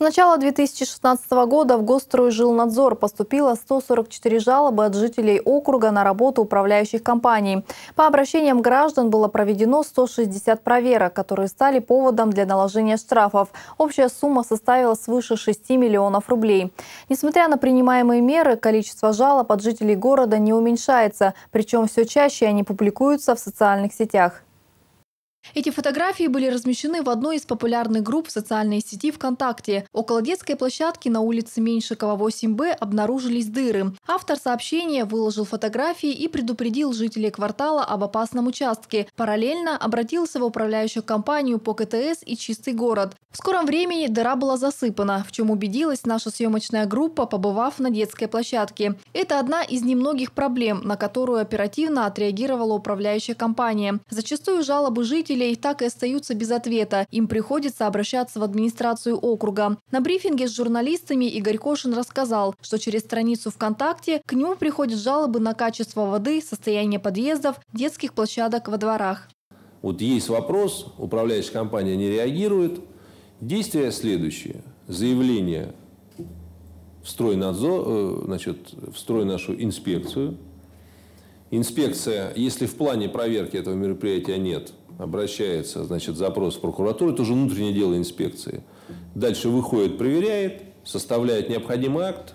начала 2016 года в Госстройжилнадзор поступило 144 жалобы от жителей округа на работу управляющих компаний. По обращениям граждан было проведено 160 проверок, которые стали поводом для наложения штрафов. Общая сумма составила свыше 6 миллионов рублей. Несмотря на принимаемые меры, количество жалоб от жителей города не уменьшается, причем все чаще они публикуются в социальных сетях. Эти фотографии были размещены в одной из популярных групп в социальной сети ВКонтакте. Около детской площадки на улице Меньшикова, 8Б обнаружились дыры. Автор сообщения выложил фотографии и предупредил жителей квартала об опасном участке. Параллельно обратился в управляющую компанию по КТС и «Чистый город». В скором времени дыра была засыпана, в чем убедилась наша съемочная группа, побывав на детской площадке. Это одна из немногих проблем, на которую оперативно отреагировала управляющая компания. Зачастую жалобы жителей так и остаются без ответа. Им приходится обращаться в администрацию округа. На брифинге с журналистами Игорь Кошин рассказал, что через страницу ВКонтакте к нему приходят жалобы на качество воды, состояние подъездов, детских площадок во дворах. Вот есть вопрос, управляющая компания не реагирует. Действие следующее. Заявление в стройнадзор, в нашу инспекцию. Инспекция, если в плане проверки этого мероприятия нет, обращается, запрос в прокуратуру, это уже внутреннее дело инспекции. Дальше выходит, проверяет, составляет необходимый акт,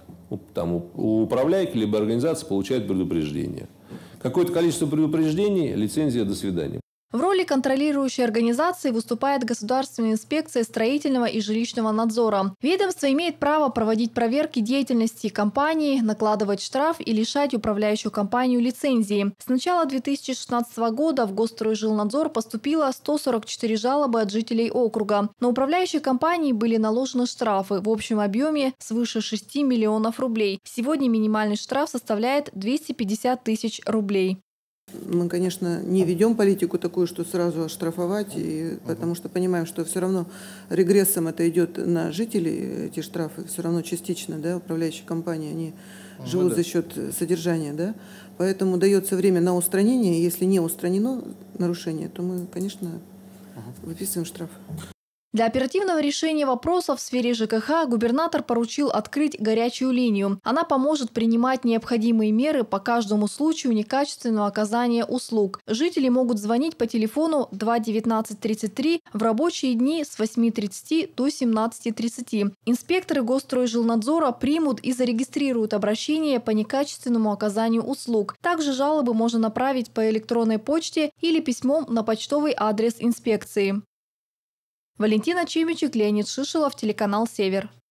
у управляйки либо организации получает предупреждение. Какое-то количество предупреждений, лицензия, до свидания. В роли контролирующей организации выступает Государственная инспекция строительного и жилищного надзора. Ведомство имеет право проводить проверки деятельности компании, накладывать штраф и лишать управляющую компанию лицензии. С начала 2016 года в Госстройжилнадзор поступило 144 жалобы от жителей округа. На управляющей компании были наложены штрафы в общем объеме свыше 6 миллионов рублей. Сегодня минимальный штраф составляет 250 тысяч рублей. Мы, конечно, не ведем политику такую, что сразу оштрафовать, потому что понимаем, что все равно регрессом это идет на жителей, эти штрафы, все равно частично, да, управляющие компании, они живут за счет содержания, да, поэтому дается время на устранение, если не устранено нарушение, то мы, конечно, выписываем штраф. Для оперативного решения вопросов в сфере ЖКХ губернатор поручил открыть горячую линию. Она поможет принимать необходимые меры по каждому случаю некачественного оказания услуг. Жители могут звонить по телефону 2 19 33 в рабочие дни с 8:30 до 17:30. Инспекторы Госстройжилнадзора примут и зарегистрируют обращения по некачественному оказанию услуг. Также жалобы можно направить по электронной почте или письмом на почтовый адрес инспекции. Валентина Чемичек, Леонид Шишелов, телеканал «Север».